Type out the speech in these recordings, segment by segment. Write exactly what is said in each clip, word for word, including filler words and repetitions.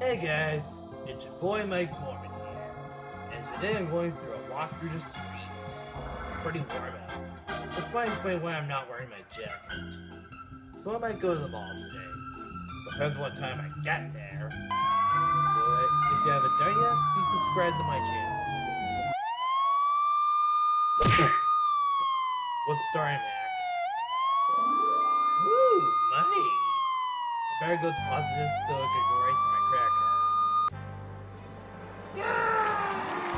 Hey guys, it's your boy Mike Mormon here, and today I'm going through a walk through the streets. Pretty warm out, which might explain why I'm not wearing my jacket. So I might go to the mall today. Depends what time I get there. So uh, if you haven't done yet, please subscribe to my channel. Whoops, sorry Mac. Ooh, money! I better go deposit this so it can go right through my credit card. Yeah!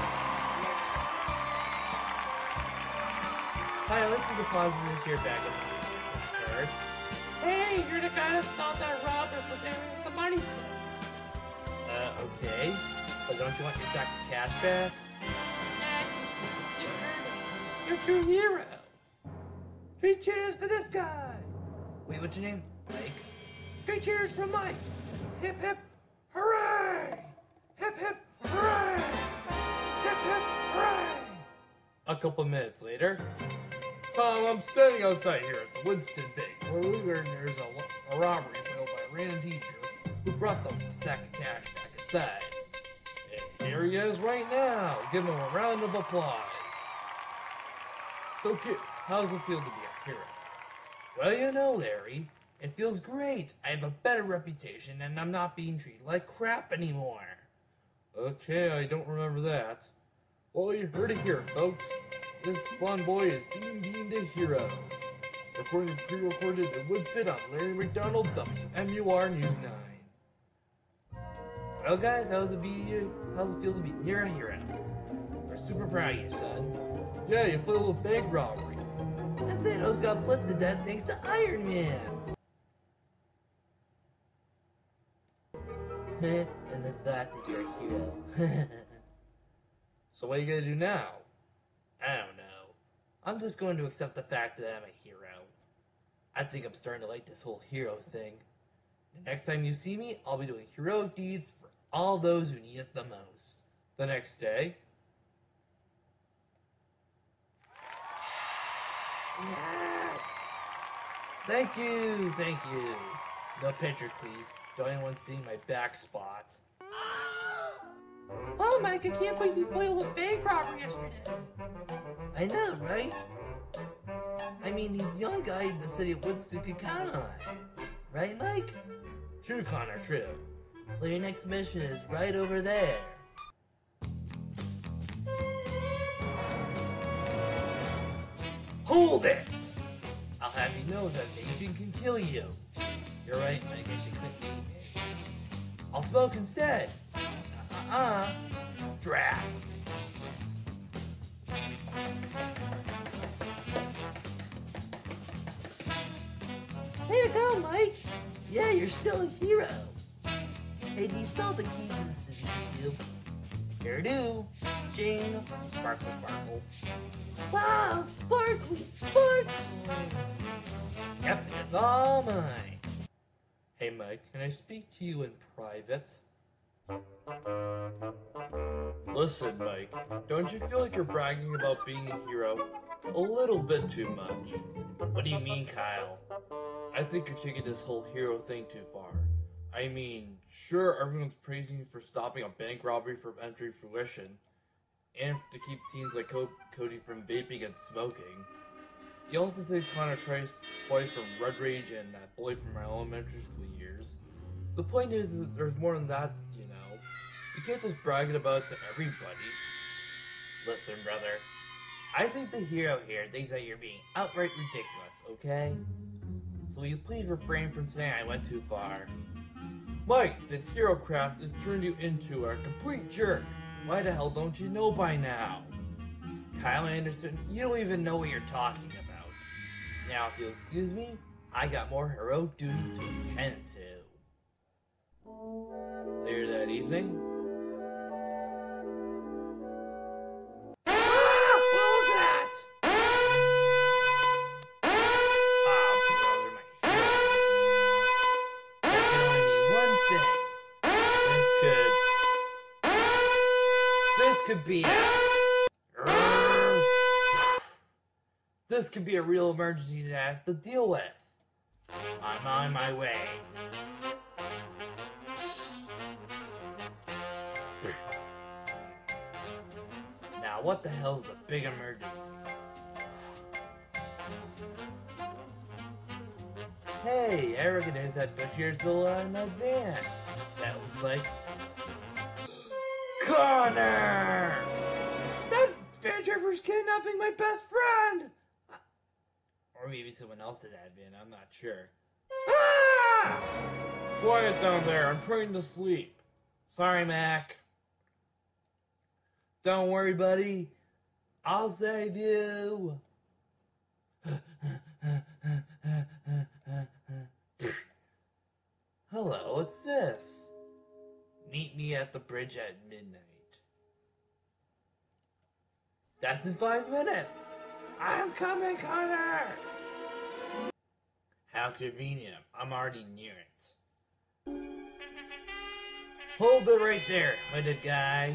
Hi, I'd like to deposit this here back in the credit card. Hey, you're the guy that stopped that robber for giving the money slip. Uh, okay. But don't you want your sack of cash back? Nah, you earned it. You're a true hero. Three cheers for this guy! Wait, what's your name? Mike? Three cheers for Mike! Hip hip hooray! Hip hip hooray! Hip hip hooray! A couple minutes later, Tom, I'm standing outside here at the Winston Bank, where we learn there's a, a robbery failed by a random teacher who brought the sack of cash back inside. And here he is right now. Give him a round of applause. So, kid, how does it feel to be a hero? Well, you know, Larry, it feels great. I have a better reputation and I'm not being treated like crap anymore. Okay, I don't remember that. Well, you heard it here, folks. This blonde boy is being deemed a hero. Recorded pre-recorded at Woodsit on Larry McDonald, W M U R News nine. Well, guys, how's it be? How's it feel to be near a hero? We're super proud of you, son. Yeah, you foiled a bank robbery. And Thanos got flipped to death thanks to Iron Man. And the fact that you're a hero. So what are you gonna do now? I don't know. I'm just going to accept the fact that I'm a hero. I think I'm starting to like this whole hero thing. And next time you see me, I'll be doing heroic deeds for all those who need it the most. The next day. Yeah. Thank you, thank you. No pictures, please. Don't anyone see my back spot. Oh, Mike, I can't believe you foiled a bank robber yesterday. I know, right? I mean, he's the only guy in the city of Woodstock could count on. Right, Mike? True, Connor, true. Well, your next mission is right over there. Hold it! I'll have you know that vaping can kill you. You're right, Mike, I should quit vaping. I'll smoke instead. Uh-uh. Drat. Way to go, Mike. Yeah, you're still a hero. Hey, do you still have the key to the city with you? Sure do. Jing. Sparkle, sparkle. Wow, sparkly sparkles. Yep, it's all mine. Hey, Mike, can I speak to you in private? Listen, Mike, don't you feel like you're bragging about being a hero a little bit too much? What do you mean, Kyle? I think you're taking this whole hero thing too far. I mean, sure, everyone's praising you for stopping a bank robbery from entering fruition, and to keep teens like Co- Cody from vaping and smoking. You also saved Connor twice, twice from road rage and that bully from our elementary school years. The point is, is that there's more than that, you know. You can't just brag it about it to everybody. Listen, brother. I think the hero here thinks that you're being outright ridiculous, okay? So will you please refrain from saying I went too far? Mike, this hero craft has turned you into a complete jerk. Why the hell don't you know by now? Kyle Anderson, you don't even know what you're talking about. Now, if you'll excuse me, I got more heroic duties to attend to. Later that evening. Ah! What was that? Ah, brother, my hero. That can only mean one thing. This could... This could be a... This could be a real emergency that I have to deal with. I'm on my way. what the hell's the big emergency? Hey, I recognize that Bashir's still in that van. That looks like Connor! That van driver's kidnapping my best friend! Or maybe someone else in that van, I'm not sure. Ah! Quiet down there, I'm trying to sleep. Sorry, Mac. Don't worry, buddy. I'll save you. Hello, what's this? Meet me at the bridge at midnight. That's in five minutes. I'm coming, Connor. How convenient. I'm already near it. Hold it right there, hooded guy.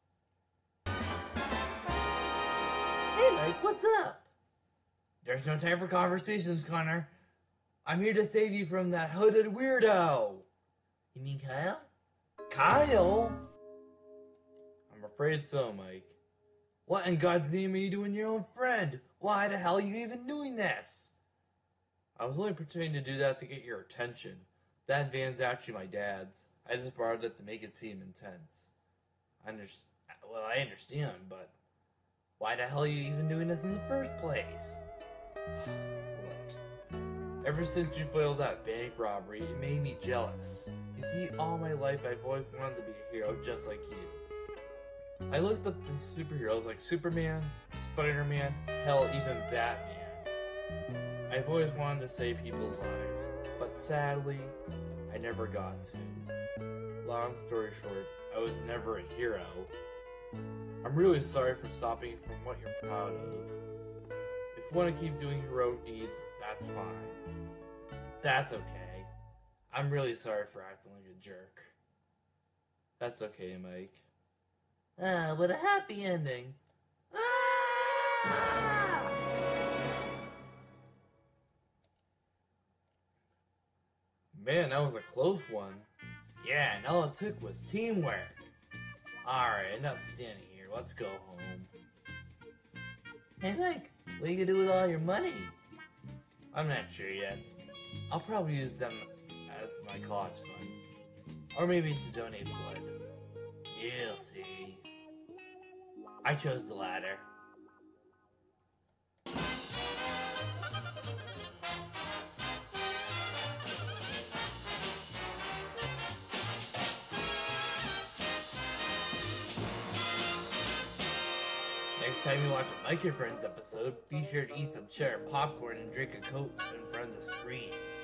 Hey, Mike, what's up? There's no time for conversations, Connor. I'm here to save you from that hooded weirdo. You mean Kyle? Kyle? I'm afraid so, Mike. What in God's name are you doing your own friend? Why the hell are you even doing this? I was only pretending to do that to get your attention. That van's actually my dad's. I just borrowed it to make it seem intense. I understand. Well, I understand, but why the hell are you even doing this in the first place? Look, ever since you failed that bank robbery, it made me jealous. You see, all my life I've always wanted to be a hero just like you. I looked up to superheroes like Superman, Spider-Man, hell, even Batman. I've always wanted to save people's lives, but sadly, I never got to. Long story short, I was never a hero. I'm really sorry for stopping you from what you're proud of. If you want to keep doing heroic deeds, that's fine. That's okay. I'm really sorry for acting like a jerk. That's okay, Mike. Ah, what a happy ending. Ah! Man, that was a close one. Yeah, and all it took was teamwork. Alright, enough standing here. Let's go home. Hey, Mike, what are you gonna do with all your money? I'm not sure yet. I'll probably use them as my college fund. Or maybe to donate blood. You'll see. I chose the latter. Next time you watch a Mike and Friends episode, be sure to eat some cheddar popcorn and drink a Coke in front of the screen.